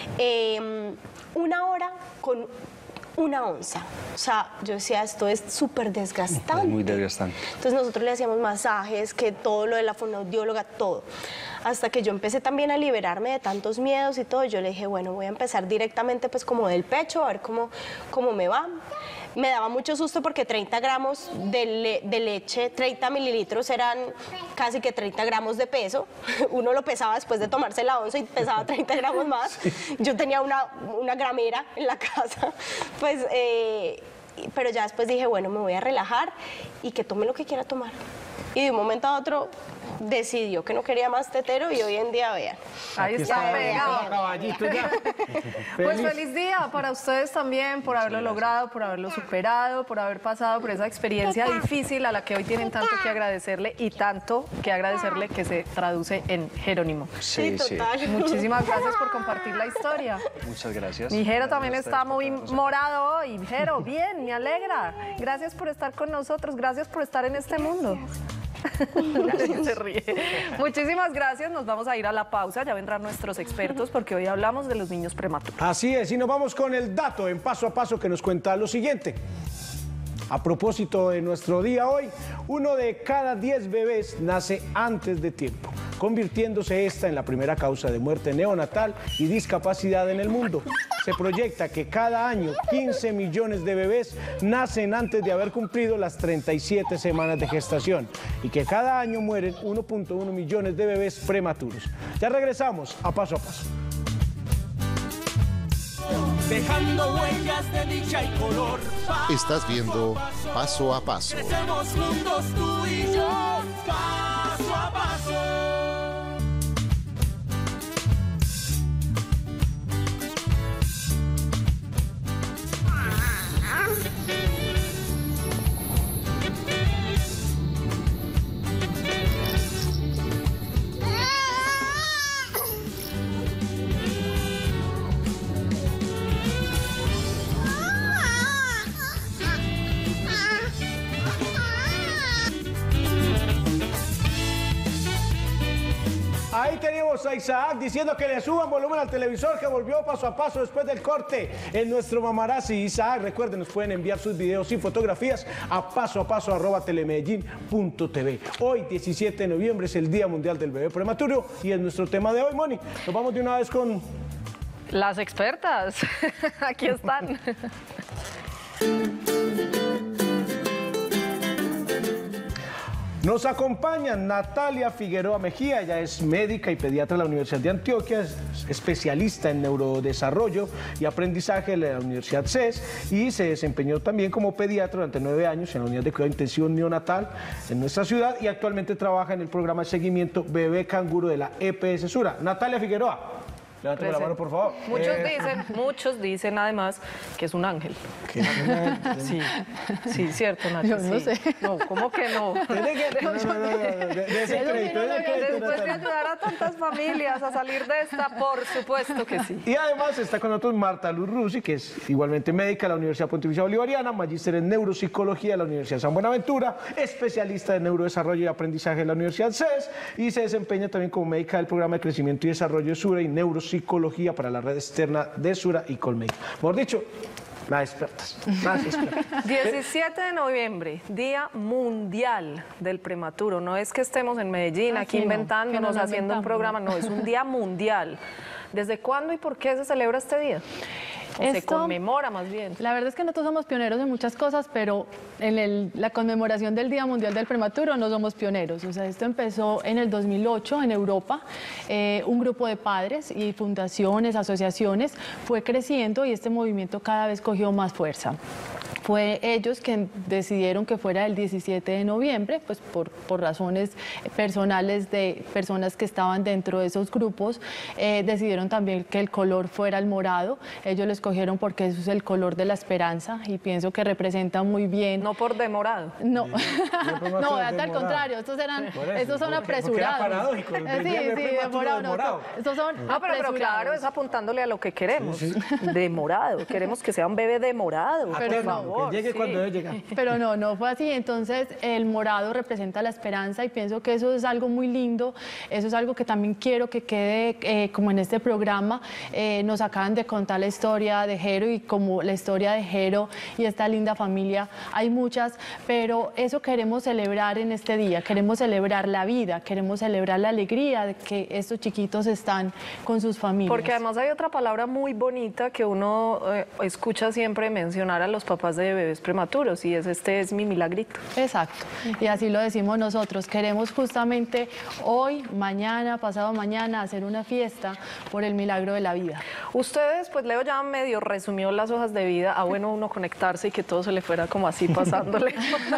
eh, una hora con una onza. O sea, yo decía, esto es súper desgastante. Muy desgastante. Entonces nosotros le hacíamos masajes, que todo lo de la fonoaudióloga, todo. Hasta que yo empecé también a liberarme de tantos miedos y todo, yo le dije, bueno, voy a empezar directamente pues como del pecho, a ver cómo, cómo me va. Me daba mucho susto porque treinta gramos de, le de leche, treinta mililitros eran casi que treinta gramos de peso. Uno lo pesaba después de tomarse la onza y pesaba treinta gramos más. Yo tenía una, una gramera en la casa. Pues, eh, pero ya después dije, bueno, me voy a relajar y que tome lo que quiera tomar. Y de un momento a otro decidió que no quería más tetero y hoy en día, vean. Ahí está, pegado. Caballito ya. Pues feliz día para ustedes también por haberlo logrado, por haberlo superado, por haber pasado por esa experiencia difícil a la que hoy tienen tanto que agradecerle y tanto que agradecerle que se traduce en Jerónimo. Sí, sí. Total. Muchísimas gracias por compartir la historia. Muchas gracias. Mi Jero también está muy morado hoy. Jero, bien, me alegra. Gracias por estar con nosotros, gracias por estar en este mundo. Se ríe. Muchísimas gracias, nos vamos a ir a la pausa, ya vendrán nuestros expertos porque hoy hablamos de los niños prematuros. Así es, y nos vamos con el dato en paso a paso que nos cuenta lo siguiente. A propósito de nuestro día hoy, uno de cada diez bebés nace antes de tiempo, convirtiéndose esta en la primera causa de muerte neonatal y discapacidad en el mundo. Se proyecta que cada año quince millones de bebés nacen antes de haber cumplido las treinta y siete semanas de gestación y que cada año mueren uno punto uno millones de bebés prematuros. Ya regresamos a Paso a Paso. Dejando huellas de dicha y color. Estás viendo Paso a Paso. Crecemos juntos tú y yo, paso a paso. Ahí tenemos a Isaac diciendo que le suban volumen al televisor, que volvió paso a paso después del corte en nuestro Mamarazzi. Isaac, recuerden, nos pueden enviar sus videos y fotografías a paso a paso arroba telemedellín punto tv. Hoy, diecisiete de noviembre, es el Día Mundial del Bebé Prematuro y es nuestro tema de hoy, Moni. Nos vamos de una vez con... Las expertas, aquí están. Nos acompaña Natalia Figueroa Mejía, ella es médica y pediatra de la Universidad de Antioquia, es especialista en neurodesarrollo y aprendizaje de la Universidad C E S y se desempeñó también como pediatra durante nueve años en la unidad de cuidado intensivo neonatal en nuestra ciudad y actualmente trabaja en el programa de seguimiento Bebé Canguro de la E P S Sura. Natalia Figueroa. Levántame la mano, por favor. Muchos Eh, dicen, muchos dicen además que es un ángel. que es una- Sí, sí, cierto, Nacho. Yo no sí. sé. No, ¿cómo que no? Tiene que- no, no, no, no, de- de ese Eso sí crédito, no de lo ese había- crédito, Después de Natalia. ayudar a tantas familias a salir de esta, por supuesto que sí. Y además está con nosotros Marta Luz Rusi, que es igualmente médica de la Universidad Pontificia Bolivariana, magíster en neuropsicología de la Universidad San Buenaventura, especialista en neurodesarrollo y aprendizaje de la Universidad C E S y se desempeña también como médica del programa de crecimiento y desarrollo de Sura y neuropsicología para la red externa de Sura y Colmédica. Mejor dicho, nada expertas, nada expertas. diecisiete de noviembre, Día Mundial del Prematuro. No es que estemos en Medellín Ah, aquí sí, no, inventándonos, que nos lo haciendo un inventamos. programa, no, es un día mundial. ¿Desde cuándo y por qué se celebra este día? O se Esto- conmemora más bien. La verdad es que nosotros somos pioneros en muchas cosas, pero en el- la conmemoración del Día Mundial del Prematuro no somos pioneros. O sea, esto empezó en el dos mil ocho en Europa. Eh, un grupo de padres y fundaciones, asociaciones, fue creciendo y este movimiento cada vez cogió más fuerza. Fue ellos que decidieron que fuera el diecisiete de noviembre, pues por, por razones personales de personas que estaban dentro de esos grupos, eh, decidieron también que el color fuera el morado. Ellos lo escogieron porque eso es el color de la esperanza y pienso que representa muy bien. No por demorado. No, prematuro no, es al demorado. contrario, estos eran, Por eso, estos son porque- porque era apresurados. paradójico, el Eh, Sí, día de sí, prematuro demorado, no, demorado. estos son No, pero, pero claro, apresurados. es apuntándole a lo que queremos. Demorado. Queremos que sea un bebé demorado. Pero por no, favor, que llegue sí. cuando debe llegar. Pero no, no fue así. Entonces, el morado representa la esperanza y pienso que eso es algo muy lindo. Eso es algo que también quiero que quede eh, como en este programa. Eh, nos acaban de contar la historia de Jero y como la historia de Jero y esta linda familia. Hay muchas, pero eso queremos celebrar en este día. Queremos celebrar la vida, queremos celebrar la alegría de que estos chiquitos están con sus familias. Porque además hay otra palabra muy bonita que uno eh, escucha siempre mencionar a los papás de bebés prematuros y es este es mi milagrito. Exacto, y así lo decimos nosotros. Queremos justamente hoy, mañana, pasado mañana, hacer una fiesta por el milagro de la vida. Ustedes, pues Leo ya medio resumió las hojas de vida. Ah, bueno, uno conectarse y que todo se le fuera como así pasándole.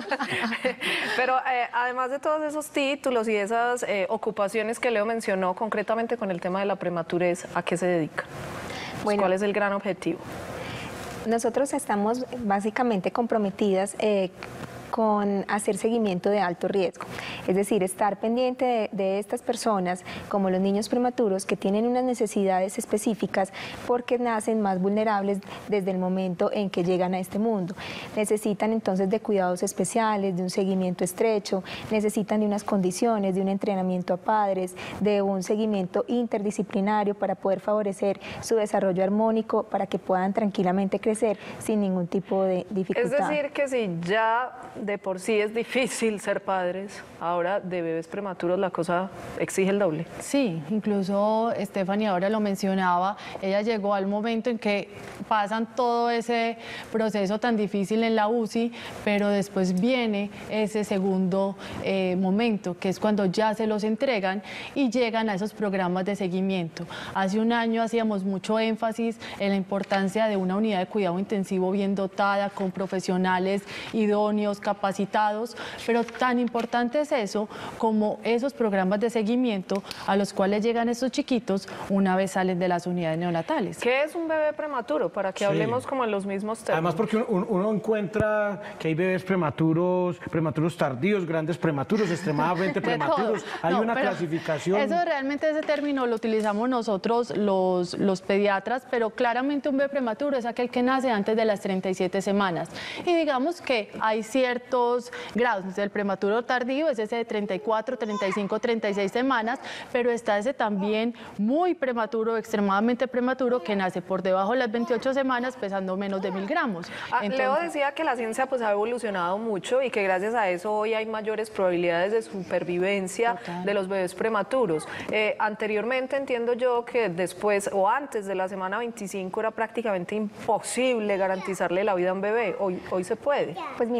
Pero eh, además de todos esos títulos y esas eh, ocupaciones que Leo mencionó, concretamente con el tema de la prematurez, ¿a qué se dedica? Pues, Bueno. ¿cuál es el gran objetivo? Nosotros estamos básicamente comprometidas eh, con hacer seguimiento de alto riesgo, es decir, estar pendiente de, de estas personas, como los niños prematuros, que tienen unas necesidades específicas porque nacen más vulnerables desde el momento en que llegan a este mundo. Necesitan entonces de cuidados especiales, de un seguimiento estrecho, necesitan de unas condiciones, de un entrenamiento a padres, de un seguimiento interdisciplinario para poder favorecer su desarrollo armónico, para que puedan tranquilamente crecer sin ningún tipo de dificultad. Es decir, que si ya de por sí es difícil ser padres, ahora de bebés prematuros la cosa exige el doble. Sí, incluso Stephanie ahora lo mencionaba, ella llegó al momento en que pasan todo ese proceso tan difícil en la U C I, pero después viene ese segundo eh, momento, que es cuando ya se los entregan y llegan a esos programas de seguimiento. Hace un año hacíamos mucho énfasis en la importancia de una unidad de cuidado intensivo bien dotada, con profesionales idóneos, capacitados, pero tan importante es eso como esos programas de seguimiento a los cuales llegan estos chiquitos una vez salen de las unidades neonatales. ¿Qué es un bebé prematuro? Para que Sí. hablemos como en los mismos términos. Además, porque uno, uno encuentra que hay bebés prematuros, prematuros tardíos, grandes prematuros, extremadamente De todo. prematuros. Hay No, una pero clasificación. Eso realmente, ese término lo utilizamos nosotros los, los pediatras, pero claramente un bebé prematuro es aquel que nace antes de las treinta y siete semanas. Y digamos que hay ciertos grados. El prematuro tardío es ese de treinta y cuatro, treinta y cinco, treinta y seis semanas, pero está ese también muy prematuro, extremadamente prematuro, que nace por debajo de las veintiocho semanas pesando menos de mil gramos. Ah, Leo Entonces- decía que la ciencia pues ha evolucionado mucho y que gracias a eso hoy hay mayores probabilidades de supervivencia Total. de los bebés prematuros. Eh, anteriormente entiendo yo que después o antes de la semana veinticinco era prácticamente imposible garantizarle la vida a un bebé. Hoy, hoy se puede. Pues mira, actualmente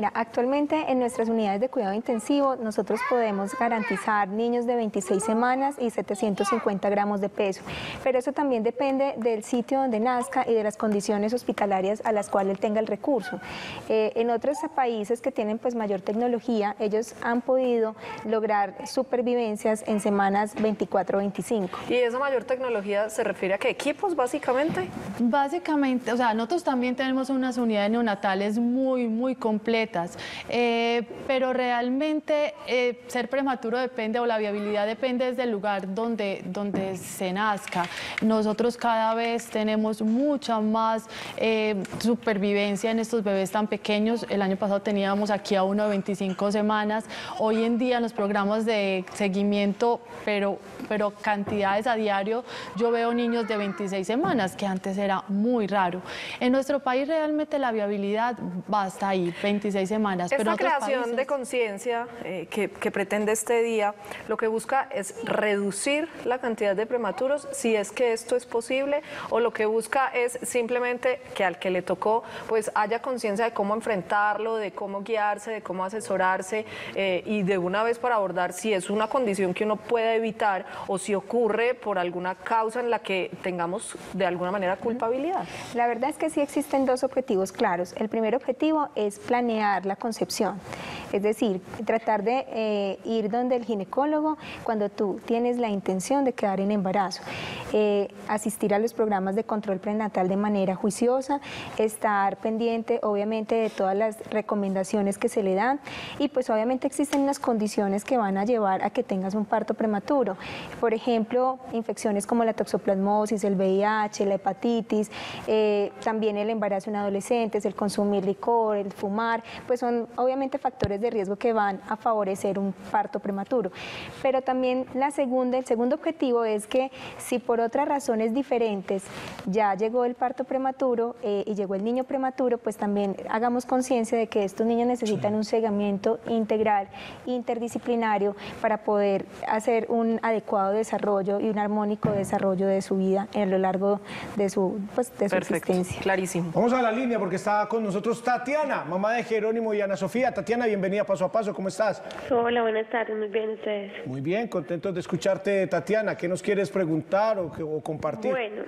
Actualmente en nuestras unidades de cuidado intensivo nosotros podemos garantizar niños de veintiséis semanas y setecientos cincuenta gramos de peso, pero eso también depende del sitio donde nazca y de las condiciones hospitalarias a las cuales él tenga el recurso. Eh, en otros países que tienen pues mayor tecnología, ellos han podido lograr supervivencias en semanas veinticuatro a veinticinco. ¿Y esa mayor tecnología se refiere a qué equipos básicamente? Básicamente, o sea, nosotros también tenemos unas unidades neonatales muy, muy completas, eh, pero realmente eh, ser prematuro depende, o la viabilidad depende desde el lugar donde, donde se nazca. Nosotros cada vez tenemos mucha más eh, supervivencia en estos bebés tan pequeños. El año pasado teníamos aquí a uno de veinticinco semanas. Hoy en día en los programas de seguimiento, pero, pero cantidades a diario, yo veo niños de veintiséis semanas, que antes era muy raro. En nuestro país realmente la viabilidad va hasta ahí, veintiséis semanas. Esta pero en otros creación países... de conciencia eh, que, que pretende este día, lo que busca es reducir la cantidad de prematuros, si es que esto es posible, o lo que busca es simplemente que al que le tocó pues haya conciencia de cómo enfrentarlo, de cómo guiarse, de cómo asesorarse eh, y de una vez para abordar si es una condición que uno puede evitar o si ocurre por alguna causa en la que tengamos de alguna manera culpabilidad. La verdad es que sí existen dos objetivos claros. El primer objetivo es planear la concepción, es decir, tratar de eh, ir donde el ginecólogo cuando tú tienes la intención de quedar en embarazo, eh, asistir a los programas de control prenatal de manera juiciosa, estar pendiente obviamente de todas las recomendaciones que se le dan y pues obviamente existen unas condiciones que van a llevar a que tengas un parto prematuro. Por ejemplo, infecciones como la toxoplasmosis, el V I H, la hepatitis, eh, también el embarazo en adolescentes, el consumir licor, el fumar, pues son obviamente factores de riesgo que van a favorecer un parto prematuro. Pero también la segunda, el segundo objetivo es que si por otras razones diferentes ya llegó el parto prematuro eh, y llegó el niño prematuro, pues también hagamos conciencia de que estos niños necesitan un seguimiento integral, interdisciplinario, para poder hacer un adecuado desarrollo y un armónico desarrollo de su vida a lo largo de su, pues, de su Perfecto, existencia. Clarísimo. Vamos a la línea porque está con nosotros Tatiana, mamá de Jerónimo y Ana Sofía. Tatiana, bienvenida Paso a Paso, ¿cómo estás? Hola, buenas tardes, muy bien, ¿ustedes? Muy bien, contentos de escucharte, Tatiana. ¿Qué nos quieres preguntar o, o compartir? Bueno,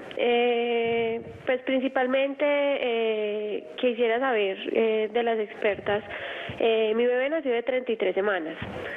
eh, pues principalmente eh, quisiera saber eh, de las expertas. Eh, mi bebé nació de treinta y tres semanas.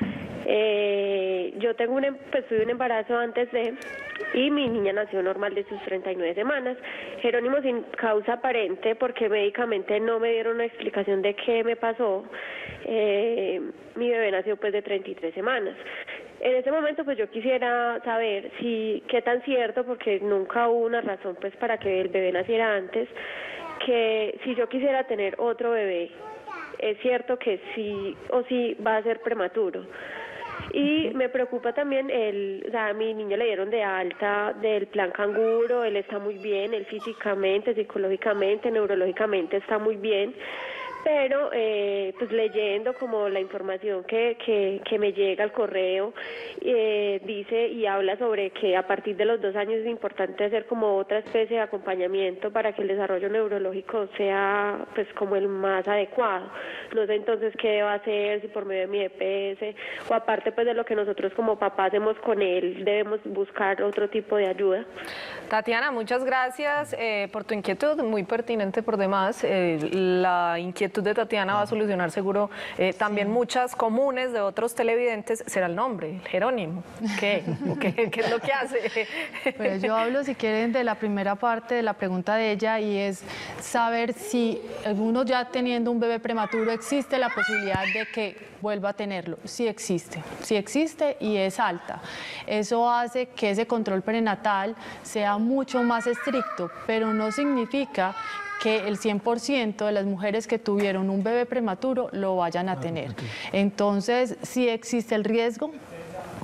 Eh, yo tengo un, pues, tuve un embarazo antes de, y mi niña nació normal de sus treinta y nueve semanas. Jerónimo sin causa aparente, porque médicamente no me dieron una explicación de qué me pasó. Eh, mi bebé nació pues de treinta y tres semanas. En ese momento pues yo quisiera saber si qué tan cierto, porque nunca hubo una razón pues para que el bebé naciera antes, que si yo quisiera tener otro bebé, es cierto que sí o sí va a ser prematuro. Y me preocupa también, el, o sea, a mi niño le dieron de alta del plan canguro, él está muy bien, él físicamente, psicológicamente, neurológicamente está muy bien, pero eh, pues leyendo como la información que, que, que me llega al correo, eh, dice y habla sobre que a partir de los dos años es importante hacer como otra especie de acompañamiento para que el desarrollo neurológico sea pues como el más adecuado. No sé entonces qué debo hacer, si por medio de mi E P S o aparte pues de lo que nosotros como papás hacemos con él, debemos buscar otro tipo de ayuda. Tatiana, muchas gracias eh, por tu inquietud, muy pertinente por demás. Eh, la inquietud de Tatiana va a solucionar seguro eh, también sí. muchas comunes de otros televidentes. Será el nombre, Jerónimo. ¿Qué? ¿Qué, ¿Qué es lo que hace? Pues yo hablo, si quieren, de la primera parte de la pregunta de ella, y es saber si uno ya teniendo un bebé prematuro existe la posibilidad de que vuelva a tenerlo. Sí existe, sí existe y es alta. Eso hace que ese control prenatal sea mucho más estricto, pero no significa que el cien por ciento de las mujeres que tuvieron un bebé prematuro lo vayan a tener. Entonces, sí existe el riesgo.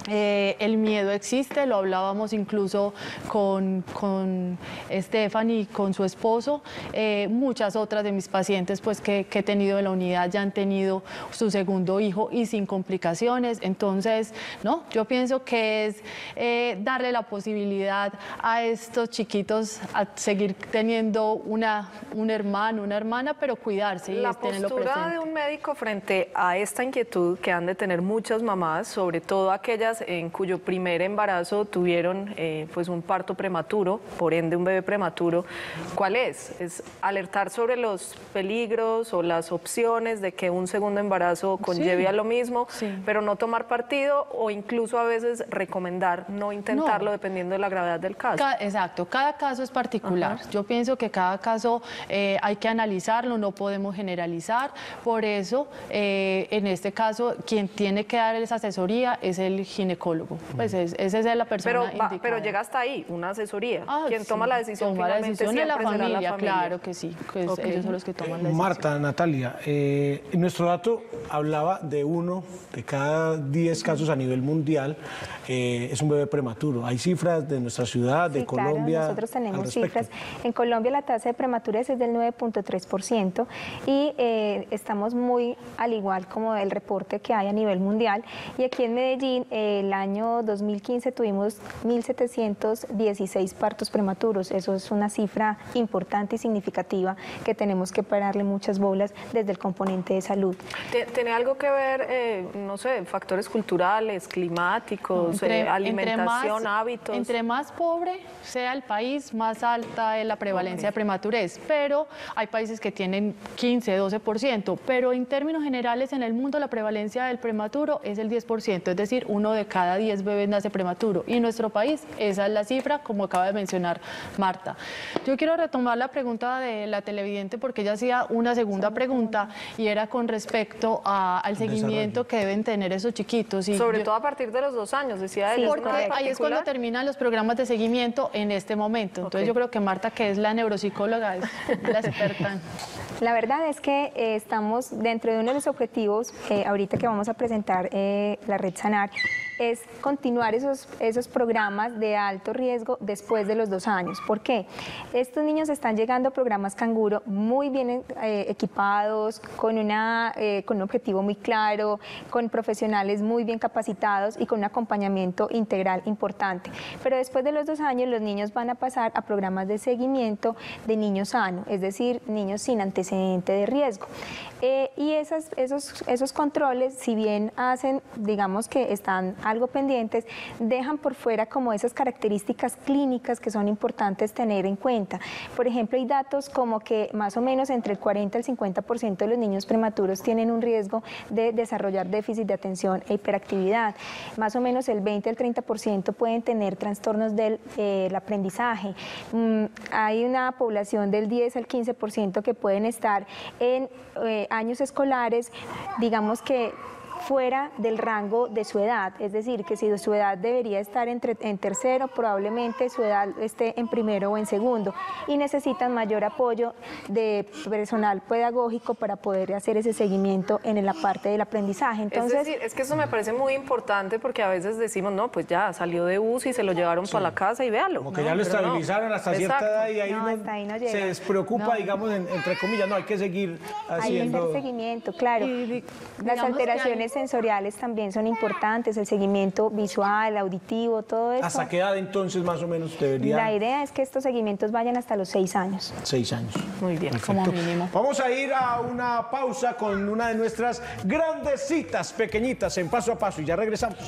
Eh, el miedo existe, lo hablábamos incluso con, con Stephanie, con su esposo. Eh, muchas otras de mis pacientes pues, que, que he tenido en la unidad ya han tenido su segundo hijo y sin complicaciones. Entonces, no, yo pienso que es eh, darle la posibilidad a estos chiquitos a seguir teniendo una, un hermano, una hermana, pero cuidarse y la tenerlo postura presente. de un médico frente a esta inquietud que han de tener muchas mamás, sobre todo aquellas en cuyo primer embarazo tuvieron eh, pues un parto prematuro, por ende un bebé prematuro, ¿cuál es? ¿Es alertar sobre los peligros o las opciones de que un segundo embarazo conlleve Sí. a lo mismo, Sí. pero no tomar partido o incluso a veces recomendar no intentarlo No. dependiendo de la gravedad del caso? Ca- Exacto, cada caso es particular. Ajá. Yo pienso que cada caso eh, hay que analizarlo, no podemos generalizar. Por eso, eh, en este caso, quien tiene que dar esa asesoría es el ginecólogo. Pues es, esa es la persona Pero, va- indicada. pero llega hasta ahí, una asesoría. Ah, Quien sí, toma la decisión toma la finalmente decisión es la siempre será familia, la familia. claro que sí, que es- Ok. ellos son los que toman la decisión. Marta, Natalia, eh, nuestro dato hablaba de uno de cada diez casos a nivel mundial eh, es un bebé prematuro. Hay cifras de nuestra ciudad, de Sí, Colombia. claro, nosotros al tenemos respecto. cifras. En Colombia la tasa de prematurez es del nueve punto tres por ciento y eh, estamos muy al igual como el reporte que hay a nivel mundial. Y aquí en Medellín, eh, el año dos mil quince tuvimos mil setecientos dieciséis partos prematuros. Eso es una cifra importante y significativa que tenemos que pararle muchas bolas desde el componente de salud. Te- ¿Tiene algo que ver, eh, no sé, factores culturales, climáticos, eh, alimentación, más, hábitos? Entre más pobre sea el país, más alta es la prevalencia de prematurez. Pero hay países que tienen quince, doce por ciento. Pero en términos generales, en el mundo la prevalencia del prematuro es el diez por ciento. Es decir, uno de cada diez bebés nace prematuro. Y en nuestro país, esa es la cifra, como acaba de mencionar Marta. Yo quiero retomar la pregunta de la televidente porque ella hacía una segunda pregunta y era con respecto a- al seguimiento que deben tener esos chiquitos. Y Sobre yo- todo a partir de los dos años, decía Sí, ella. porque ¿no? En ahí es cuando particular. terminan los programas de seguimiento en este momento. Entonces Ok. yo creo que Marta, que es la neuropsicóloga, es la experta. La verdad es que eh, estamos dentro de uno de los objetivos, eh, ahorita que vamos a presentar eh, la Red Sanar, es continuar esos, esos programas de alto riesgo después de los dos años. ¿Por qué? Estos niños están llegando a programas canguro muy bien eh, equipados, con, una, eh, con un objetivo muy claro, con profesionales muy bien capacitados y con un acompañamiento integral importante. Pero después de los dos años los niños van a pasar a programas de seguimiento de niños sanos, es decir, niños sin antecedente de riesgo. Eh, y esas, esos, esos controles, si bien hacen, digamos que están algo pendientes, dejan por fuera como esas características clínicas que son importantes tener en cuenta. Por ejemplo, hay datos como que más o menos entre el cuarenta y el cincuenta por ciento de los niños prematuros tienen un riesgo de desarrollar déficit de atención e hiperactividad. Más o menos el veinte al treinta por ciento pueden tener trastornos del eh, el aprendizaje. Mm, hay una población del diez al quince por ciento que pueden estar en eh, años escolares, digamos que fuera del rango de su edad, es decir, que si su edad debería estar entre, en tercero, probablemente su edad esté en primero o en segundo y necesitan mayor apoyo de personal pedagógico para poder hacer ese seguimiento en la parte del aprendizaje. Entonces, es decir, es que eso me parece muy importante porque a veces decimos, no, pues ya salió de U C I, se lo llevaron para la casa y véalo. Como que No, ya lo pero no. estabilizaron hasta cierta Exacto. edad y ahí, No, uno hasta ahí no llega. se despreocupa, No. digamos, en- entre comillas, no, hay que seguir hay que haciendo... hacer seguimiento, claro. Y di- Las digamos que alteraciones sensoriales también son importantes, el seguimiento visual, auditivo, todo eso. ¿Hasta qué edad entonces más o menos debería? La idea es que estos seguimientos vayan hasta los seis años. Seis años. Muy bien. Como mínimo. Vamos a ir a una pausa con una de nuestras grandes citas pequeñitas en Paso a Paso y ya regresamos.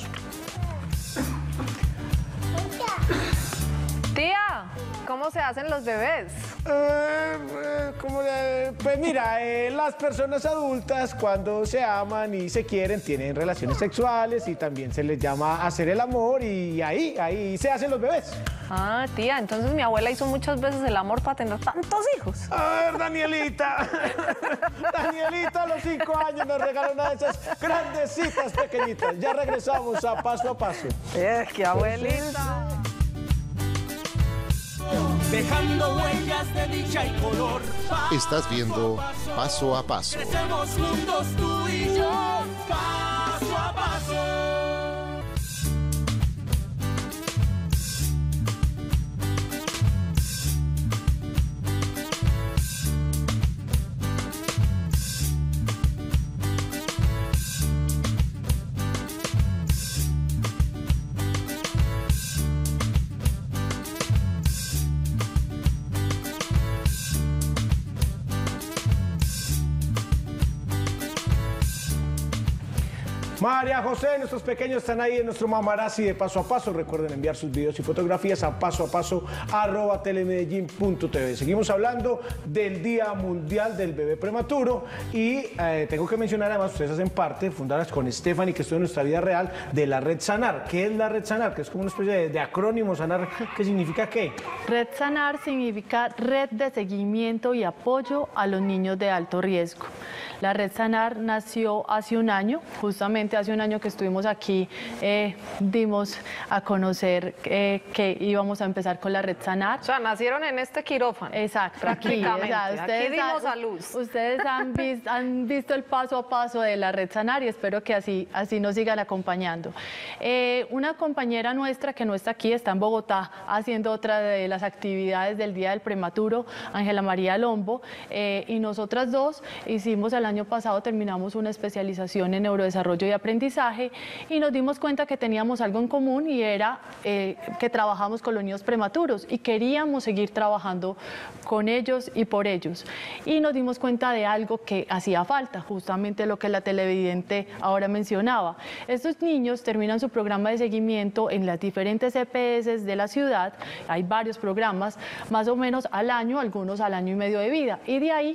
Tía, ¿cómo se hacen los bebés? Eh, eh, como de- pues mira, eh, las personas adultas cuando se aman y se quieren tienen relaciones sexuales y también se les llama hacer el amor y ahí, ahí se hacen los bebés. Ah, tía, entonces mi abuela hizo muchas veces el amor para tener tantos hijos. A ver, Danielita. Danielita a los cinco años nos regaló una de esas grandes citas pequeñitas. Ya regresamos a Paso a Paso. Eh, qué abuelita. Dejando huellas de dicha y color. Estás viendo Paso a Paso. Crecemos juntos tú y yo. Paso a paso. María José, nuestros pequeños están ahí en nuestro Mamarazzi de Paso a Paso. Recuerden enviar sus videos y fotografías a paso a paso arroba telemedellín punto tv. Seguimos hablando del Día Mundial del Bebé Prematuro y eh, tengo que mencionar, además, ustedes hacen parte, fundadas con Stephanie, que estuvo en nuestra vida real, de la Red Sanar. ¿Qué es la Red Sanar? Que es como una especie de, de acrónimo. Sanar, ¿qué significa qué? Red Sanar significa Red de Seguimiento y Apoyo a los Niños de Alto Riesgo. La Red Sanar nació hace un año, justamente hace un año que estuvimos aquí, eh, dimos a conocer eh, que íbamos a empezar con la Red Sanar. O sea, nacieron en este quirófano. Exacto, prácticamente. Aquí, o sea, ustedes aquí dimos han, a luz. Ustedes han, vis, han visto el paso a paso de la Red Sanar y espero que así, así nos sigan acompañando. Eh, una compañera nuestra que no está aquí, está en Bogotá haciendo otra de las actividades del Día del Prematuro, Ángela María Lombo, eh, y nosotras dos hicimos el año pasado, terminamos una especialización en neurodesarrollo y aprendizaje y nos dimos cuenta que teníamos algo en común y era eh, que trabajamos con los niños prematuros y queríamos seguir trabajando con ellos y por ellos. Y nos dimos cuenta de algo que hacía falta, justamente lo que la televidente ahora mencionaba. Estos niños terminan su programa de seguimiento en las diferentes E P S de la ciudad, hay varios programas, más o menos al año, algunos al año y medio de vida, y de ahí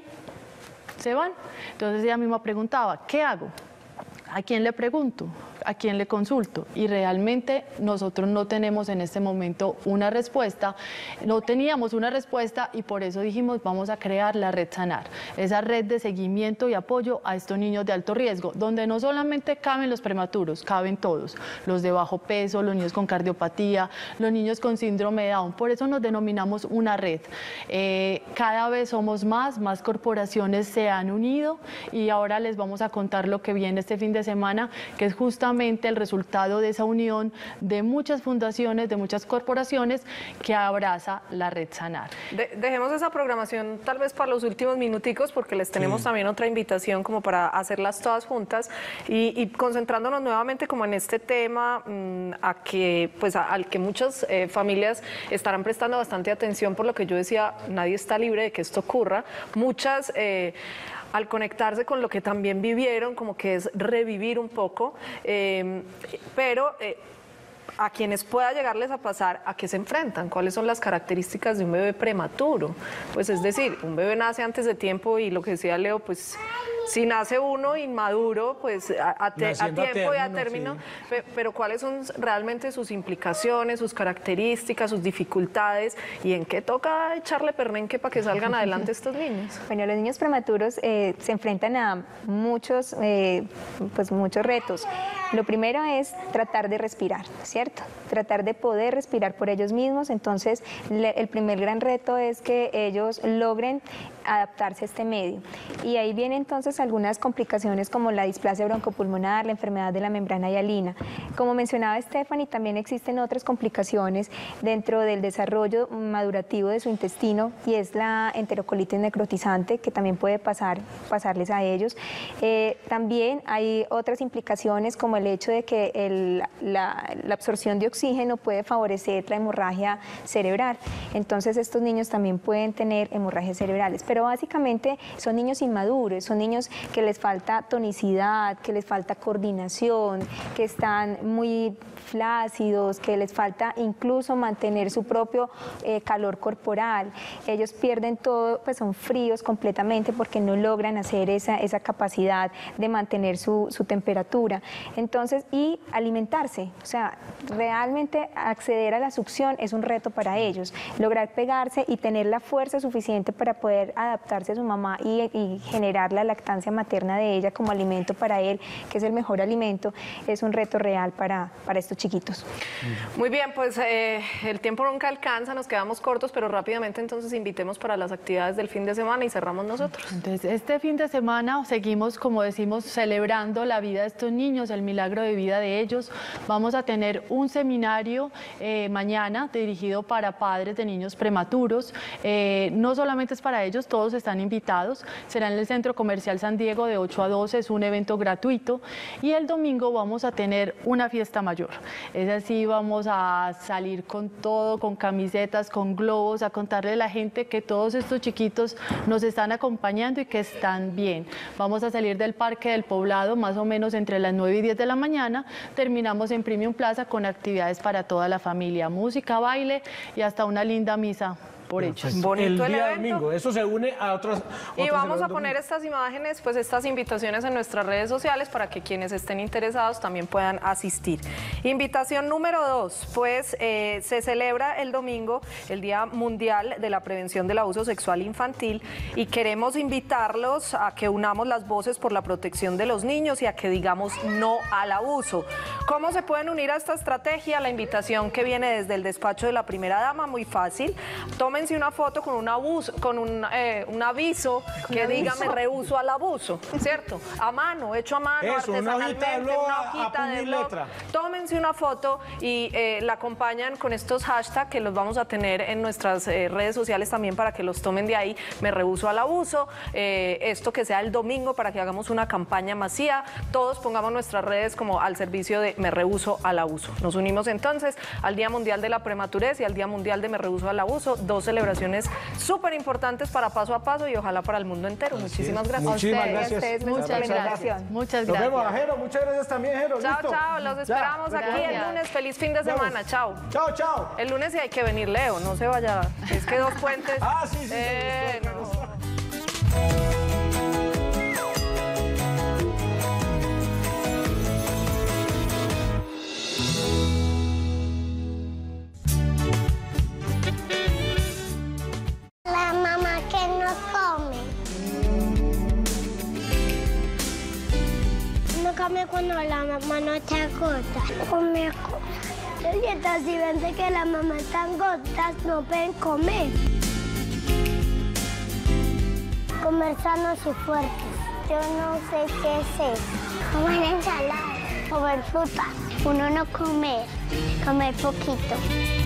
se van. Entonces ella misma preguntaba, ¿qué hago? ¿A quién le pregunto? ¿A quién le consulto? Y realmente nosotros no tenemos en este momento una respuesta, no teníamos una respuesta y por eso dijimos vamos a crear la Red Sanar, esa red de seguimiento y apoyo a estos niños de alto riesgo, donde no solamente caben los prematuros, caben todos, los de bajo peso, los niños con cardiopatía, los niños con síndrome de Down, por eso nos denominamos una red. Eh, cada vez somos más, más corporaciones se han unido y ahora les vamos a contar lo que viene este fin de semana, que es justamente el resultado de esa unión de muchas fundaciones, de muchas corporaciones que abraza la Red Sanar. De, dejemos esa programación tal vez para los últimos minuticos porque les tenemos sí. también otra invitación como para hacerlas todas juntas y, y concentrándonos nuevamente como en este tema mmm, a que, pues, a, al que muchas eh, familias estarán prestando bastante atención por lo que yo decía, nadie está libre de que esto ocurra. Muchas... Eh, al conectarse con lo que también vivieron, como que es revivir un poco, eh, pero eh, a quienes pueda llegarles a pasar, ¿a qué se enfrentan? ¿Cuáles son las características de un bebé prematuro? Pues es decir, un bebé nace antes de tiempo y lo que decía Leo, pues... Si nace uno inmaduro, pues a, a, te, a tiempo término, y a término, sí. pero, pero ¿cuáles son realmente sus implicaciones, sus características, sus dificultades y en qué toca echarle perrenque para que salgan adelante estos niños? Bueno, los niños prematuros eh, se enfrentan a muchos, eh, pues muchos retos. Lo primero es tratar de respirar, ¿cierto? Tratar de poder respirar por ellos mismos. Entonces, le, el primer gran reto es que ellos logren adaptarse a este medio. Y ahí viene entonces algunas complicaciones como la displasia broncopulmonar, la enfermedad de la membrana hialina. Como mencionaba Stephanie, también existen otras complicaciones dentro del desarrollo madurativo de su intestino y es la enterocolitis necrotizante que también puede pasar, pasarles a ellos. Eh, también hay otras implicaciones como el hecho de que el, la, la absorción de oxígeno puede favorecer la hemorragia cerebral. Entonces estos niños también pueden tener hemorragias cerebrales, pero básicamente son niños inmaduros, son niños que les falta tonicidad, que les falta coordinación, que están muy flácidos, que les falta incluso mantener su propio eh, calor corporal. Ellos pierden todo, pues son fríos completamente porque no logran hacer esa, esa capacidad de mantener su, su temperatura. Entonces, y alimentarse, o sea, realmente acceder a la succión es un reto para ellos. Lograr pegarse y tener la fuerza suficiente para poder adaptarse a su mamá y, y generar la lactancia materna de ella como alimento para él, que es el mejor alimento, es un reto real para, para estos chiquitos. Muy bien, pues eh, el tiempo nunca alcanza, nos quedamos cortos, pero rápidamente entonces invitemos para las actividades del fin de semana y cerramos nosotros. Entonces, este fin de semana seguimos, como decimos, celebrando la vida de estos niños, el milagro de vida de ellos. Vamos a tener un seminario eh, mañana dirigido para padres de niños prematuros. Eh, no solamente es para ellos, todos están invitados. Será en el Centro Comercial San Diego de ocho a doce, es un evento gratuito. Y el domingo vamos a tener una fiesta mayor. Es así, vamos a salir con todo, con camisetas, con globos, a contarle a la gente que todos estos chiquitos nos están acompañando y que están bien. Vamos a salir del Parque del Poblado más o menos entre las nueve y diez de la mañana. Terminamos en Premium Plaza con actividades para toda la familia, música, baile y hasta una linda misa por hecho. Bonito el día el domingo, eso se une a otras. Y otros vamos a eventos. poner estas imágenes, pues estas invitaciones en nuestras redes sociales para que quienes estén interesados también puedan asistir. Invitación número dos, pues eh, se celebra el domingo el Día Mundial de la Prevención del Abuso Sexual Infantil y queremos invitarlos a que unamos las voces por la protección de los niños y a que digamos no al abuso. ¿Cómo se pueden unir a esta estrategia? La invitación que viene desde el despacho de la primera dama, muy fácil. Tómense una foto con un abuso, con un, eh, un aviso que diga me rehuso al abuso, ¿cierto? A mano, hecho a mano, Eso, una hojita de artesanalmente, blog, una a hojita puño de y blog. letra. Tómense una foto y eh, la acompañan con estos hashtags que los vamos a tener en nuestras eh, redes sociales también para que los tomen de ahí. Me rehuso al abuso, eh, esto que sea el domingo para que hagamos una campaña masiva. Todos pongamos nuestras redes como al servicio de me rehuso al abuso. Nos unimos entonces al Día Mundial de la Prematurez y al Día Mundial de Me rehuso al abuso, dos celebraciones súper importantes para Paso a Paso y ojalá para el mundo entero. Muchísimas gracias. Muchísimas A ustedes, gracias. a ustedes, Muchas muchas gracias. gracias. Muchas Nos gracias. vemos, Jero. Muchas gracias también, Jero. Chao, ¿Listo? chao, los Ya. esperamos aquí el Gracias. lunes. Feliz fin de Vamos. semana. Chao. Chao, chao. El lunes sí hay que venir, Leo, no se vaya. Es que dos puentes. Ah, sí, sí, sí, Eh, sí, no. La mamá que no come. No come cuando la mamá no está gorda. Come cosas. Y entonces si ven de que la mamá está gordas, no pueden comer. Comer sanos y fuertes. Yo no sé qué es eso. Comer ensalada, comer fruta. Uno no comer, comer poquito.